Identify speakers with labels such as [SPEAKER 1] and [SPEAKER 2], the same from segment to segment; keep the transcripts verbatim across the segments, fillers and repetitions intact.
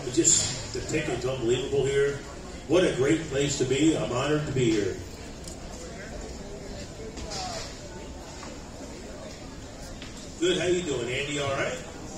[SPEAKER 1] Just the ticket's unbelievable here. What a great place to be. I'm honored to be here. Good. How you doing, Andy? All right.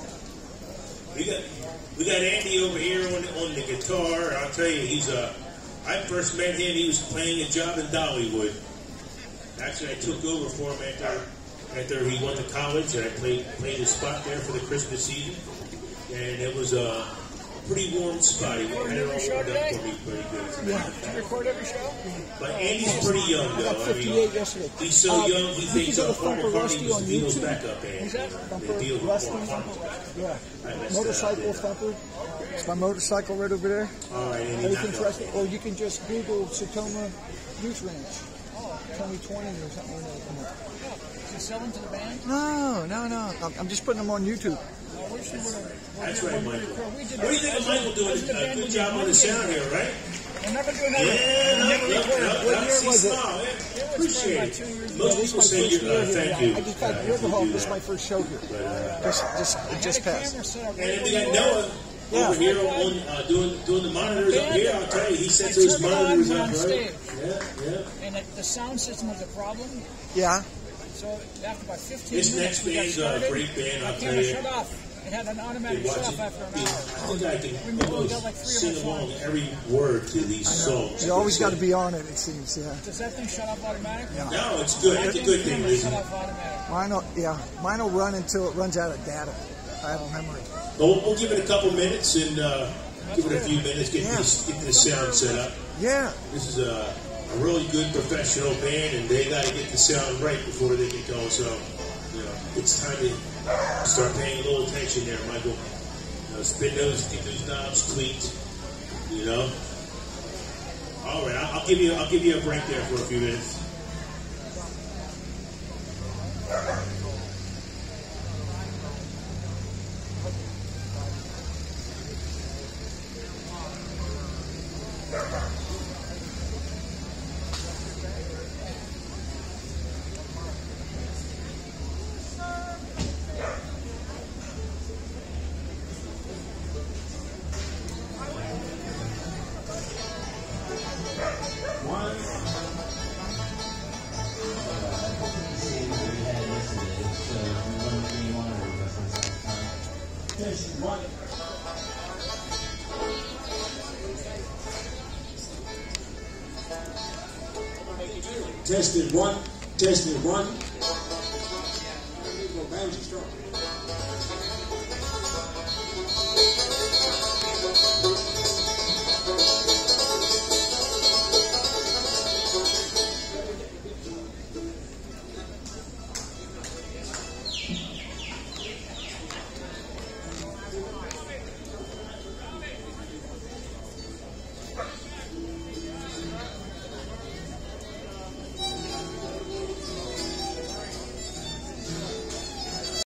[SPEAKER 1] We got we got Andy over here on on the guitar. I'll tell you, he's uh I first met him. He was playing a job in Dollywood. Actually, I took over for him after after he went to college, and I played played his spot there for the Christmas season. And it was a pretty warm spot. He had it all warmed up for me pretty good.
[SPEAKER 2] Yeah. Do you record every show?
[SPEAKER 1] But Andy's pretty young, though.
[SPEAKER 2] I got fifty-eight yesterday.
[SPEAKER 1] He's so young, he thinks
[SPEAKER 2] uh,
[SPEAKER 1] Paul McCartney was the Beatles' backup band.
[SPEAKER 2] Who's that?
[SPEAKER 1] The Beatles were
[SPEAKER 2] Yeah. Motorcycle Thumper. It's my motorcycle right over there.
[SPEAKER 1] All right, Andy.
[SPEAKER 2] Everything's right. Or you can just Google Sertoma Youth Ranch. twenty twenty or something like that. Is he selling to the band? No, no, no. I'm just putting them on YouTube.
[SPEAKER 1] That's right, Michael. What do you think of Michael doing a good job on the sound here, right?
[SPEAKER 2] I'm never doing that.
[SPEAKER 1] Yeah,
[SPEAKER 2] never
[SPEAKER 1] no,
[SPEAKER 2] recorded.
[SPEAKER 1] no,
[SPEAKER 2] What
[SPEAKER 1] no,
[SPEAKER 2] year
[SPEAKER 1] see,
[SPEAKER 2] was it?
[SPEAKER 1] smile, yeah.
[SPEAKER 2] It was
[SPEAKER 1] Appreciate
[SPEAKER 2] about
[SPEAKER 1] it.
[SPEAKER 2] two years ago.
[SPEAKER 1] Most
[SPEAKER 2] Yeah, this
[SPEAKER 1] people
[SPEAKER 2] is my
[SPEAKER 1] say
[SPEAKER 2] first
[SPEAKER 1] you, uh,
[SPEAKER 2] year here.
[SPEAKER 1] thank
[SPEAKER 2] Yeah,
[SPEAKER 1] you.
[SPEAKER 2] I just got
[SPEAKER 1] uh,
[SPEAKER 2] overhauled.
[SPEAKER 1] if you
[SPEAKER 2] This is
[SPEAKER 1] do
[SPEAKER 2] my
[SPEAKER 1] that.
[SPEAKER 2] first show here.
[SPEAKER 1] But, uh,
[SPEAKER 2] Just, just, it just passed.
[SPEAKER 1] And we got Noah
[SPEAKER 2] Yeah.
[SPEAKER 1] over here on uh, doing doing the monitors up here. I'll tell you, he sets those monitors up, right? Yeah, yeah.
[SPEAKER 3] And the, the sound system was a problem.
[SPEAKER 2] Yeah.
[SPEAKER 3] So after about fifteen
[SPEAKER 1] This
[SPEAKER 3] minutes,
[SPEAKER 1] next
[SPEAKER 3] we got
[SPEAKER 1] band's a
[SPEAKER 3] started.
[SPEAKER 1] great band,
[SPEAKER 3] My
[SPEAKER 1] I'll tell
[SPEAKER 3] camera
[SPEAKER 1] you.
[SPEAKER 3] shut off. It had an automatic
[SPEAKER 1] Watch
[SPEAKER 3] shut
[SPEAKER 1] it.
[SPEAKER 3] off after an
[SPEAKER 1] I
[SPEAKER 3] hour.
[SPEAKER 1] think I can
[SPEAKER 3] We got
[SPEAKER 1] almost
[SPEAKER 3] like three
[SPEAKER 1] sing
[SPEAKER 3] of them
[SPEAKER 1] along
[SPEAKER 3] songs.
[SPEAKER 1] every word to these songs.
[SPEAKER 2] You always got to be on it, it seems, yeah.
[SPEAKER 3] Does that thing shut off automatically?
[SPEAKER 2] Yeah.
[SPEAKER 1] No, it's good. It's a good thing,
[SPEAKER 3] Camera
[SPEAKER 1] isn't
[SPEAKER 3] shut
[SPEAKER 1] it?
[SPEAKER 3] off automatically.
[SPEAKER 2] Mine will, yeah, mine will run until it runs out of data. I have a memory.
[SPEAKER 1] But we'll, we'll give it a couple minutes and uh, give it a few minutes, get
[SPEAKER 2] Yeah.
[SPEAKER 1] this get this sound set up.
[SPEAKER 2] Yeah.
[SPEAKER 1] This is a, a really good professional band, and they got to get the sound right before they get going. So, you know, it's time to start paying a little attention there, Michael. You know, spin those, get those knobs tweaked. You know. All right, I'll, I'll give you I'll give you a break there for a few minutes. Tested one, tested one.